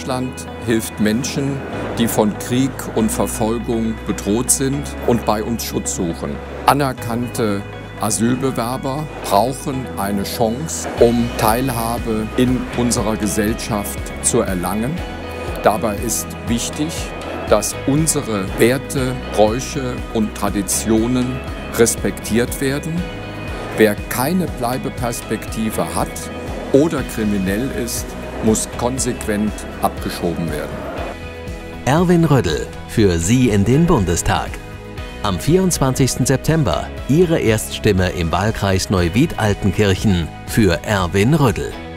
Deutschland hilft Menschen, die von Krieg und Verfolgung bedroht sind und bei uns Schutz suchen. Anerkannte Asylbewerber brauchen eine Chance, um Teilhabe in unserer Gesellschaft zu erlangen. Dabei ist wichtig, dass unsere Werte, Bräuche und Traditionen respektiert werden. Wer keine Bleibeperspektive hat oder kriminell ist, muss konsequent abgeschoben werden. Erwin Rödl für Sie in den Bundestag. Am 24. September Ihre Erststimme im Wahlkreis Neuwied-Altenkirchen für Erwin Rödl.